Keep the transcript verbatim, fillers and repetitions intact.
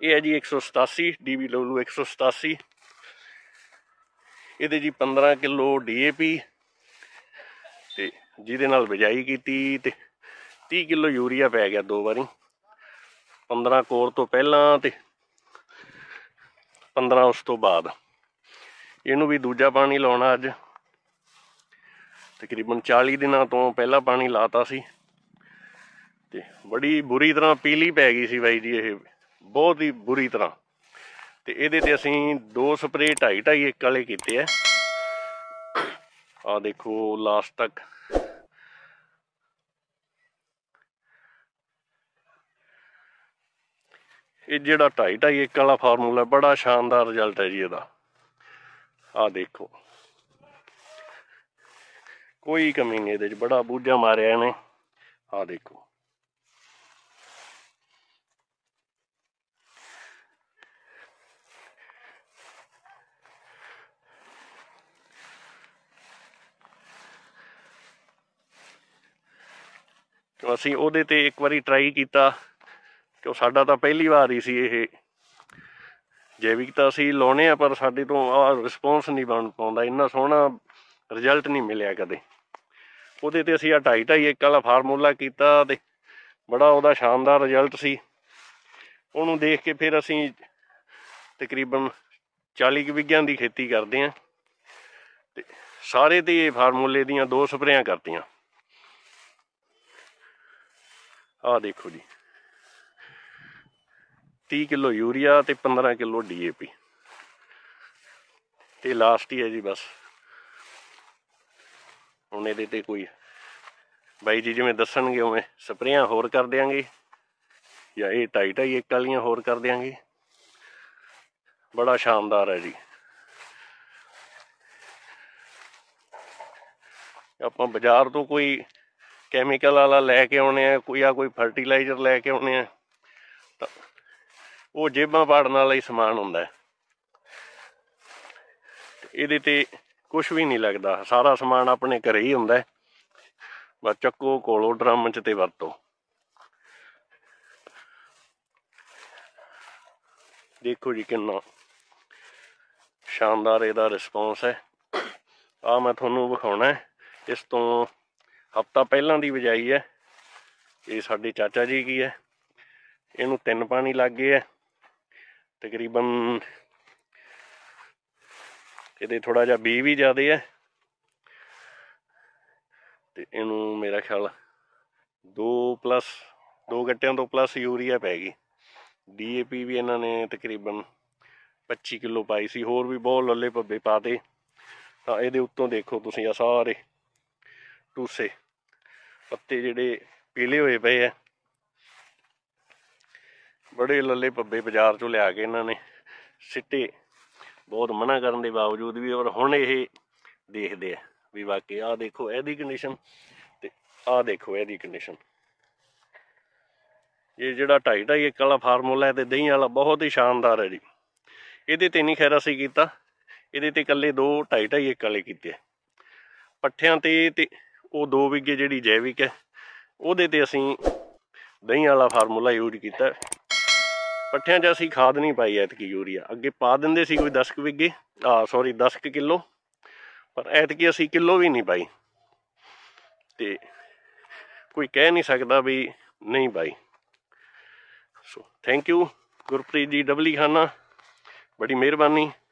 ये है जी एक सौ सतासी डी बी डब्ल्यू एक सौ सतासी। ये जी पंद्रह किलो डी ए पी ते जिहदे नाल बिजाई की तीह किलो यूरिया पै गया दो बारी, पंद्रह कोर तो पहला ते पंद्रह उस तो बाद। इनू भी दूजा पानी लाउणा अज, तकरीबन चाली दिनों तो पहला पानी लाता सी ते बड़ी बुरी तरह पीली पै गई सी बाई जी, ये बहुत ही बुरी तरह। ते इहदे ते असीं दो स्प्रे ढाई ढाई एक वाले कीते है। आ देखो लास्ट तक ये जिहड़ा ढाई ढाई एक वाला फार्मूला बड़ा शानदार रिजल्ट है जी इहदा। आ देखो कोई कमी नहीं इहदे च, बड़ा बूझा मारिया इहने। आ देखो असीं उहदे ते एक बारी ट्राई किया कि साडा तां पहली बार ही सी ये जैविक तां असीं लाउने आ, पर साडे तो आ रिस्पोंस नहीं बन पाउंदा, इन्ना सोहना रिजल्ट नहीं मिलिया कदे। उहदे ते असीं आ ढाई ढाई एक वाला फार्मूला कीता ते बड़ा उहदा शानदार रिजल्ट सी। उहनूं देख के फिर असीं तकरीबन चाली बीघियां दी खेती करदे हैं ते सारे ते फार्मूले दियां दो स्प्रेयां करतियां। आ देखो जी तीह किलो यूरिया ते पंद्रह किलो डी ए पी ते लास्ट ही है जी बस। हुण इहदे ते कोई बाई जी जिवें दस्सणगे उवें स्प्रेयां होर कर देंगे या ये ढाई ढाई एक वालियां होर कर देंगे। बड़ा शानदार है जी। आपां बाजार तो कोई कैमिकल वाला लैके आने कोई या कोई फर्टिलाइजर लैके आने तो वो जेबां पाड़न वाला ही समान हुंदा है। इहदे ते कुछ भी नहीं लगता, सारा समान अपने घरे ही हुंदा है, बस चक्को कोलो ड्रम च ते वरतो। देखो जी कितना शानदार इहदा रिस्पॉन्स है। आ मैं तुहानूं विखाउणा है, इस तो हफ्ता पहलां दी बिजाई है। ये साडे चाचा जी की है, इनू तीन पानी लग गए है तकरीबन। ये थोड़ा जा बी भी ज़्यादा है तो इनू मेरा ख्याल दो प्लस दो गट्टियां तो प्लस यूरिया पै गई। डी ए पी भी इन्होंने तकरीबन पच्ची किलो पाई सी, होर भी बहुत लल्ले भब्बे पाते। हाँ ये उत्तों देखो तुसीं आ सारे टूसे पत्ते जिहड़े पीले होए पे है, बड़े लल्ले भब्बे बाजार चों लिया के इन्होंने सिट्टे, बहुत मना करन दे बावजूद भी। और हुण ये देखदे आ भी वाकई आ देखो इहदी कंडीशन ते आ देखो इहदी कंडीशन। ये जिहड़ा ढाई ढाई एक वाला फार्मूला है ते दही वाला बहुत ही शानदार है जी। इहदे ते नहीं खैर असीं कीता, इहदे ते कल्ले दो ढाई ढाई एक वाले कीते। पट्ठियां ते ते वो दो बीघे जिहड़ी जैविक है उहदे ते असीं दही वाला फार्मूला यूज किया। पट्ठियां च असीं खाद नहीं पाई ऐतकी यूरिया, अगे पा दिंदे सी कोई दस क बीघे आ सॉरी दस क किलो, पर ऐतकी असीं किलो भी नहीं पाई ते कोई कह नहीं सकता भी नहीं पाई। So thank you Gurpreet ji डबली खाना, बड़ी मेहरबानी।